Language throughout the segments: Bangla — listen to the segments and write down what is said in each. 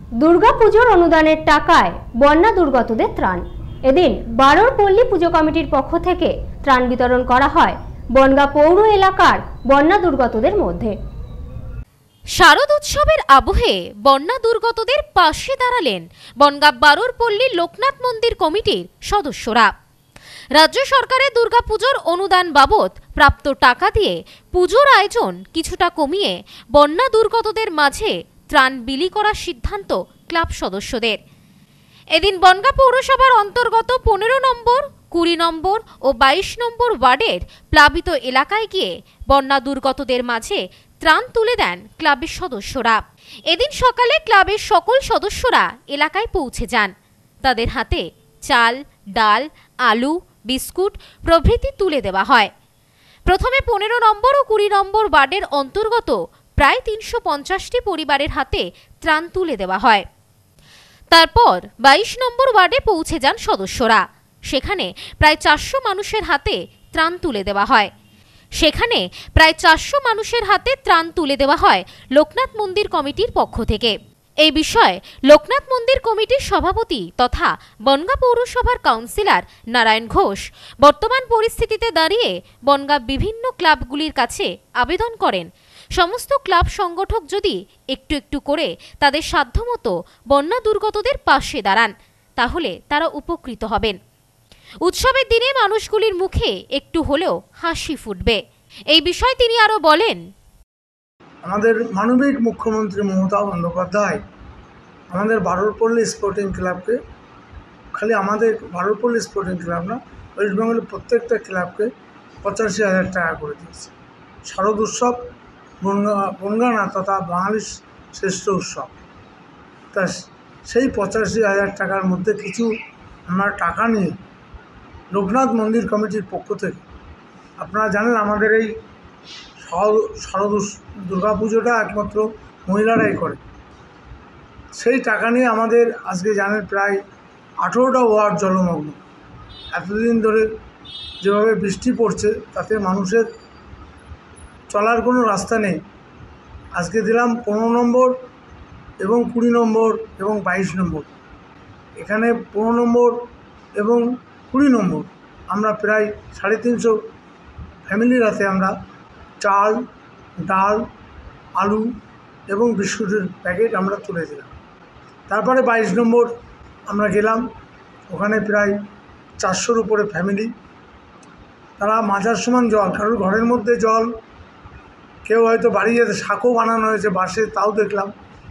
দুর্গাপুজোর অনুদানের টাকায় বন্যা দুর্গতদের ত্রাণ। এদিন বারোর পল্লী পুজো কমিটির পক্ষ থেকে ত্রাণ বিতরণ করা হয় বনগাঁ পৌর এলাকার বন্যা দুর্গতদের মধ্যে। শারদ উৎসবের আবহে বন্যা দুর্গতদের পাশে দাঁড়ালেন বনগাঁ বারোর পল্লী লোকনাথ মন্দির কমিটির সদস্যরা। রাজ্য সরকারের দুর্গাপুজোর অনুদান বাবদ প্রাপ্ত টাকা দিয়ে পুজোর আয়োজন কিছুটা কমিয়ে বন্যা দুর্গতদের মাঝে ত্রাণ বিলি করার সিদ্ধান্ত ক্লাব সদস্যদের। এদিন বনগাঁ পৌরসভার অন্তর্গত 15 নম্বর, 20 নম্বর ও 22 নম্বর ওয়ার্ডের প্লাবিত এলাকায় গিয়ে বন্যা দুর্গতদের মাঝে ত্রাণ তুলে দেন ক্লাবের সদস্যরা। এদিন সকালে ক্লাবের সকল সদস্যরা এলাকায় পৌঁছে যান। তাদের হাতে চাল, ডাল, আলু, বিস্কুট প্রভৃতি তুলে দেওয়া হয়। প্রথমে 15 নম্বর ও 20 নম্বর ওয়ার্ডের অন্তর্গত প্রায় 350টি পরিবারের হাতে ত্রাণ তুলে দেওয়া হয়। তারপর 22 নম্বর ওয়ার্ডে পৌঁছে যান সদস্যরা। সেখানে প্রায় 400 মানুষের হাতে ত্রাণ তুলে দেওয়া হয়। লোকনাথ মন্দির কমিটির পক্ষ থেকে। এই বিষয়ে লোকনাথ মন্দির কমিটির সভাপতি তথা বনগাঁ পৌরসভার কাউন্সিলর নারায়ণ ঘোষ বর্তমান পরিস্থিতিতে দাঁড়িয়ে বনগাঁ বিভিন্ন ক্লাবগুলির কাছে আবেদন করেন সমস্ত ক্লাব সংগঠক যদি একটু একটু করে তাদের সাধ্যমতো বন্যা দুর্গতদের পাশে দাঁড়ান তাহলে তারা উপকৃত হবেন। উৎসবের দিনে মানুষগুলির মুখে একটু হলেও হাসি ফুটবে। এই বিষয়ে তিনি আরো বলেন, আমাদের মানবিক মুখ্যমন্ত্রী মমতা বন্দ্যোপাধ্যায় আমাদের বারোরপল্লী স্পোর্টিং ক্লাবকে, খালি আমাদের বারোরপল্লী স্পোর্টিং ক্লাব না, ওয়েস্ট বেঙ্গলের প্রত্যেকটা ক্লাবকে 85,000 টাকা করে দিয়েছে। শারদ উৎসব বনগাঁ না তথা বাঙালির শ্রেষ্ঠ উৎসব। তা সেই 85,000 টাকার মধ্যে কিছু আমরা টাকা নিয়ে লোকনাথ মন্দির কমিটির পক্ষ থেকে, আপনারা জানেন আমাদের এই শারদ দুর্গাপুজোটা একমাত্র মহিলারাই করে, সেই টাকা নিয়ে আমাদের আজকে জানেন প্রায় 18টা ওয়ার্ড জলমগ্ন। এতদিন ধরে যেভাবে বৃষ্টি পড়ছে তাতে মানুষের চলার কোনো রাস্তা নেই। আজকে দিলাম 15 নম্বর এবং 20 নম্বর এবং 22 নম্বর। এখানে 15 নম্বর এবং 20 নম্বর আমরা প্রায় 350 ফ্যামিলির হাতে আমরা চাল, ডাল, আলু এবং বিস্কুটের প্যাকেট আমরা তুলে দিলাম। তারপরে 22 নম্বর আমরা গেলাম, ওখানে প্রায় 400-র উপরে ফ্যামিলি, তারা মাঝার সমান জল, কারোর ঘরের মধ্যে জল, কেউ হয়তো বাড়ি যেতে শাকও বানানো হয়েছে বাসে, তাও দেখলাম।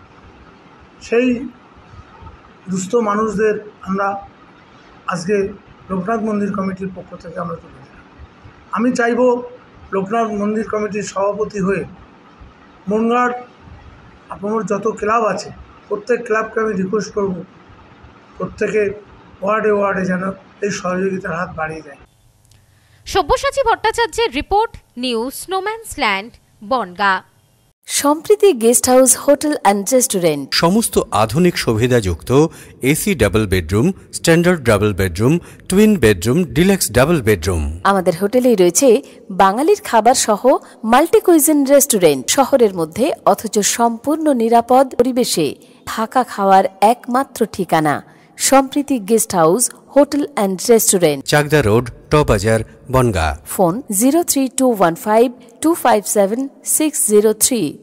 সেই দুস্থ মানুষদের আমরা আজকে লোকনাথ মন্দির কমিটির পক্ষ থেকে আমরা তুলে দিলাম। আমি চাইব লোকনাথ মন্দির কমিটির সভাপতি হয়ে বনগাঁর আপনার যত ক্লাব আছে প্রত্যেক ক্লাবকে আমি রিকোয়েস্ট করব প্রত্যেকের ওয়ার্ডে ওয়ার্ডে যেন এই সহযোগিতার হাত বাড়িয়ে দেয়। সব্যসাচী ভট্টাচার্যের report, news snowman's land, Bangaon. Sampriti guest house hotel and restaurant, সমস্ত আধুনিক সুবিধাযুক্ত AC double bedroom, standard double bedroom, twin bedroom, deluxe double bedroom. আমাদের হোটেলেই রয়েছে বাঙালির খাবার সহ মাল্টি কুইজিন রেস্টুরেন্ট। শহরের মধ্যে অথচ সম্পূর্ণ নিরাপদ পরিবেশে থাকা খাওয়ার একমাত্র ঠিকানা Sampriti guest house hotel and restaurant, Chakdah road, টবাজার, বনগাঁ। ফোন 03215257603।